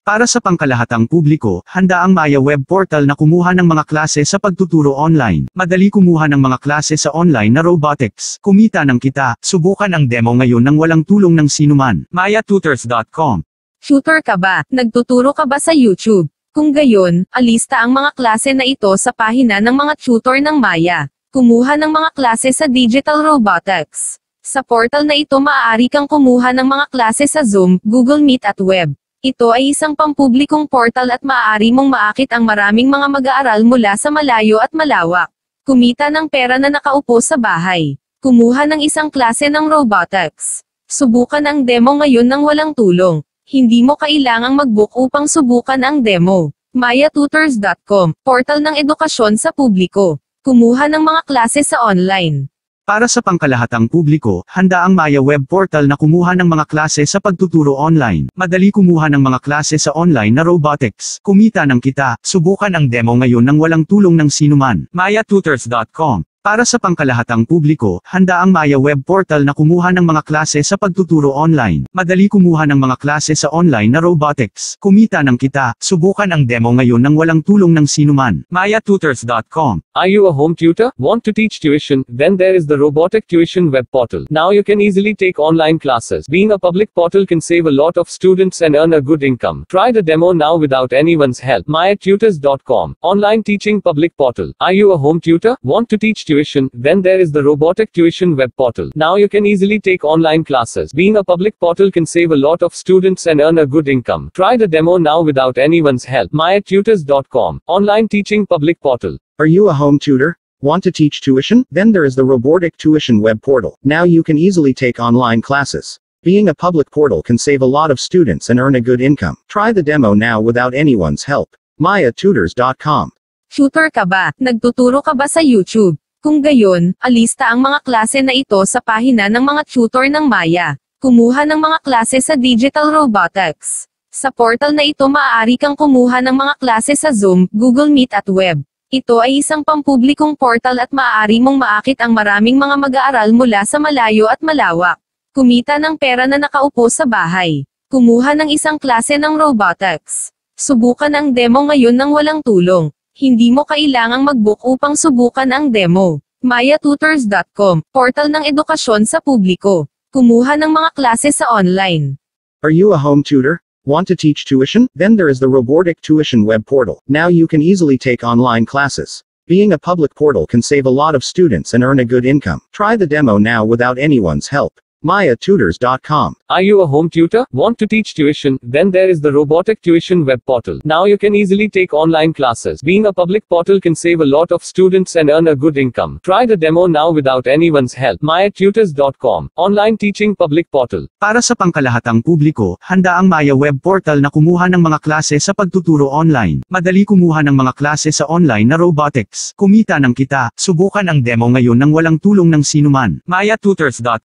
Para sa pangkalahatang publiko, handa ang Maya web portal na kumuha ng mga klase sa pagtuturo online. Madali kumuha ng mga klase sa online na robotics. Kumita ng kita, subukan ang demo ngayon nang walang tulong ng sinuman. mayatutors.com. Tutor ka ba? Nagtuturo ka ba sa YouTube? Kung gayon, alista ang mga klase na ito sa pahina ng mga tutor ng Maya. Kumuha ng mga klase sa digital robotics. Sa portal na ito maaari kang kumuha ng mga klase sa Zoom, Google Meet at web. Ito ay isang pampublikong portal at maaari mong maakit ang maraming mga mag-aaral mula sa malayo at malawak. Kumita ng pera na nakaupo sa bahay. Kumuha ng isang klase ng robotics. Subukan ang demo ngayon nang walang tulong. Hindi mo kailangang mag-book upang subukan ang demo. mayatutors.com, portal ng edukasyon sa publiko. Kumuha ng mga klase sa online. Para sa pangkalahatang publiko, handa ang Maya web portal na kumuha ng mga klase sa pagtuturo online. Madali kumuha ng mga klase sa online na robotics. Kumita ng kita, subukan ang demo ngayon nang walang tulong ng sinuman. mayatutors.com. Para sa pangkalahatang publiko, handa ang Maya web portal na kumuha ng mga klase sa pagtuturo online. Madali kumuha ng mga klase sa online na robotics. Kumita ng kita, subukan ang demo ngayon nang walang tulong ng sinuman. mayatutors.com. Are you a home tutor? Want to teach tuition? Then there is the Robotic Tuition web portal. Now you can easily take online classes. Being a public portal can save a lot of students and earn a good income. Try the demo now without anyone's help. mayatutors.com. Online teaching public portal. Are you a home tutor? Want to teach tuition? Then there is the Robotic Tuition web portal. Now you can easily take online classes. Being a public portal can save a lot of students and earn a good income. Try the demo now without anyone's help. mayatutors.com. Online teaching public portal. Are you a home tutor? Want to teach tuition? Then there is the Robotic Tuition web portal. Now you can easily take online classes. Being a public portal can save a lot of students and earn a good income. Try the demo now without anyone's help. mayatutors.com. Tutor ka ba? Nagtuturo ka ba sa YouTube? Kung gayon, alista ang mga klase na ito sa pahina ng mga tutor ng Maya. Kumuha ng mga klase sa digital robotics. Sa portal na ito maaari kang kumuha ng mga klase sa Zoom, Google Meet at web. Ito ay isang pampublikong portal at maaari mong maakit ang maraming mga mag-aaral mula sa malayo at malawak. Kumita ng pera na nakaupo sa bahay. Kumuha ng isang klase ng robotics. Subukan ang demo ngayon nang walang tulong. Hindi mo kailangang mag-book upang subukan ang demo. mayatutors.com, portal ng edukasyon sa publiko. Kumuha ng mga klase sa online. Are you a home tutor? Want to teach tuition? Then there is the Robotic Tuition web portal. Now you can easily take online classes. Being a public portal can save a lot of students and earn a good income. Try the demo now without anyone's help. mayatutors.com. Are you a home tutor? Want to teach tuition? Then there is the Robotic Tuition web portal. Now you can easily take online classes. Being a public portal can save a lot of students and earn a good income. Try the demo now without anyone's help. mayatutors.com. Online teaching public portal. Para sa pangkalahatang publiko, handa ang Maya web portal na kumuha ng mga klase sa pagtuturo online. Madali kumuha ng mga klase sa online na robotics. Kumita ng kita, subukan ang demo ngayon nang walang tulong ng sinuman. mayatutors.com.